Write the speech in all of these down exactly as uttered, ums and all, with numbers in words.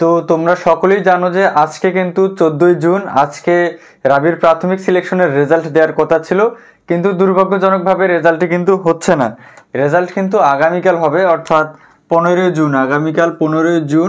তো তোমরা সকলেই জানো যে আজকে কিন্তু চোদ্দই জুন, আজকে রাবির প্রাথমিক সিলেকশনের রেজাল্ট দেওয়ার কথা ছিল, কিন্তু দুর্ভাগ্যজনকভাবে রেজাল্টটি কিন্তু হচ্ছে না। রেজাল্ট কিন্তু আগামীকাল হবে, অর্থাৎ পনেরোই জুন, আগামীকাল পনেরোই জুন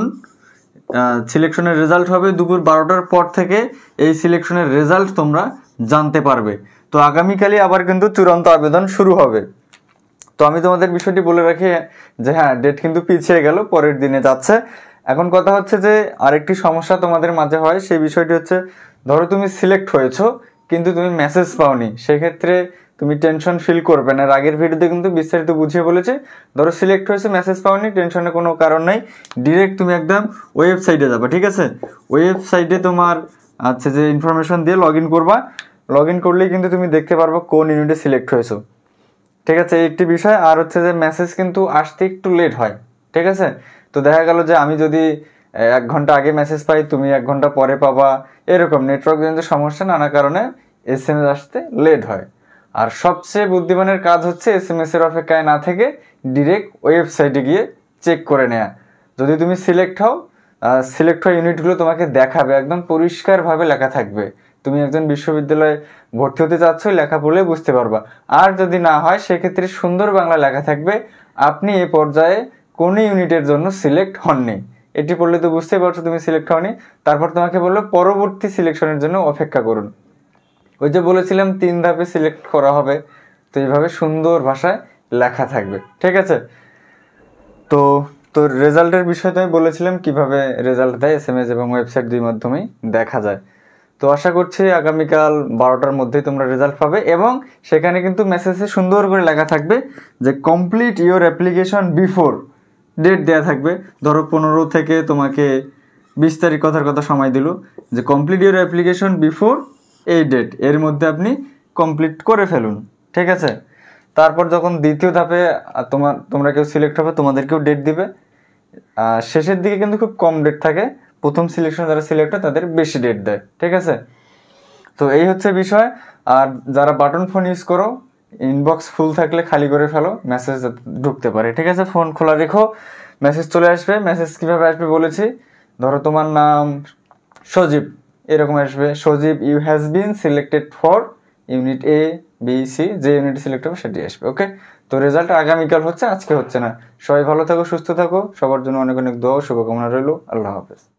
সিলেকশনের রেজাল্ট হবে। দুপুর বারোটার পর থেকে এই সিলেকশনের রেজাল্ট তোমরা জানতে পারবে। তো আগামীকালই আবার কিন্তু চূড়ান্ত আবেদন শুরু হবে। তো আমি তোমাদের বিষয়টি বলে রাখি যে হ্যাঁ, ডেট কিন্তু পিছিয়ে গেল, পরের দিনে যাচ্ছে। এখন কথা হচ্ছে যে আরেকটি সমস্যা তোমাদের মাঝে হয়, সেই বিষয়টি হচ্ছে ধরো তুমি সিলেক্ট হয়েছো কিন্তু তুমি মেসেজ পাওনি, সেক্ষেত্রে তুমি টেনশন ফিল করবে না। আগের ভিডিওতে কিন্তু বিস্তারিত বুঝিয়ে বলেছি। ধরো সিলেক্ট হয়েছে, মেসেজ পাওনি, টেনশনের কোনো কারণ নাই। ডিরেক্ট তুমি একদম ওয়েবসাইটে যাবে, ঠিক আছে? ওয়েবসাইটে তোমার আচ্ছা যে ইনফরমেশন দিয়ে লগ ইন করবা। লগ ইন করলেই কিন্তু তুমি দেখতে পারবো কোন ইউনিটে সিলেক্ট হয়েছো, ঠিক আছে? এই একটি বিষয়। আর হচ্ছে যে মেসেজ কিন্তু আসতে একটু লেট হয়, ঠিক আছে? তো দেখা গেল যে আমি যদি এক ঘন্টা আগে মেসেজ পাই, তুমি এক ঘন্টা পরে পাবা, এরকম নেটওয়ার্ক কিন্তু সমস্যা, নানা কারণে এস এম এস আসতে লেট হয়। আর সবচেয়ে বুদ্ধিমানের কাজ হচ্ছে এস এম এস এর অপেক্ষায় না থেকে ডিরেক্ট ওয়েবসাইটে গিয়ে চেক করে নেওয়া। যদি তুমি সিলেক্ট হও, সিলেক্ট হওয়া ইউনিটগুলো তোমাকে দেখাবে, একদম পরিষ্কারভাবে লেখা থাকবে। তুমি একজন বিশ্ববিদ্যালয়ে ভর্তি হতে চাচ্ছ, লেখা পড়লে বুঝতে পারবা। আর যদি না হয় সেক্ষেত্রে সুন্দর বাংলা লেখা থাকবে আপনি এই পর্যায়ে কোন ইউনিটের জন্য সিলেক্ট হননি। এটি পড়লে তো বুঝতেই পারছো তুমি সিলেক্ট হওনি। তারপর তোমাকে বললো পরবর্তী সিলেকশনের জন্য অপেক্ষা করুন। ওই যে বলেছিলাম তিন ধাপে সিলেক্ট করা হবে, তো এইভাবে সুন্দর ভাষায় লেখা থাকবে, ঠিক আছে? তো তো রেজাল্টের বিষয়টা আমি বলেছিলাম কিভাবে রেজাল্ট দেয়, এস এম এস এবং ওয়েবসাইট দুই মাধ্যমেই দেখা যায়। তো আশা করছি আগামীকাল বারোটার মধ্যেই তোমরা রেজাল্ট পাবে, এবং সেখানে কিন্তু মেসেজে সুন্দর করে লেখা থাকবে যে complete your application before, date দেওয়া থাকবে। ধরো পনেরো থেকে তোমাকে বিশ তারিখ কথার কথা সময় দিল, যে কমপ্লিট ইওর অ্যাপ্লিকেশন বিফোর এই ডেট, এর মধ্যে আপনি কমপ্লিট করে ফেলুন, ঠিক আছে? তারপর যখন দ্বিতীয় ধাপে তোমার তোমরা কেউ সিলেক্ট হবে, তোমাদেরকেও ডেট দিবে। শেষের দিকে কিন্তু খুব কম ডেট থাকে, প্রথম সিলেকশন যারা সিলেক্ট হয় তাদের বেশি ডেট দেয়, ঠিক আছে? তো এই হচ্ছে বিষয়। আর যারা বাটন ফোন ইউজ করো, ইনবক্স ফুল থাকলে খালি করে ফেলো, মেসেজ ঢুকতে পারে, ঠিক আছে? ফোন খোলা রেখো, মেসেজ চলে আসবে। মেসেজ কীভাবে আসবে বলেছি, ধরো তোমার নাম সজীব, এরকম আসবে, Sajib you has been selected for unit A B C, যে ইউনিট সিলেক্ট হবে সেটি আসবে, ওকে? তো রেজাল্ট আগামীকাল হচ্ছে, আজকে হচ্ছে না। সবাই ভালো থাকো, সুস্থ থাকো, সবার জন্য অনেক অনেক দোয়া, শুভকামনা রইল। আল্লাহ হাফেজ।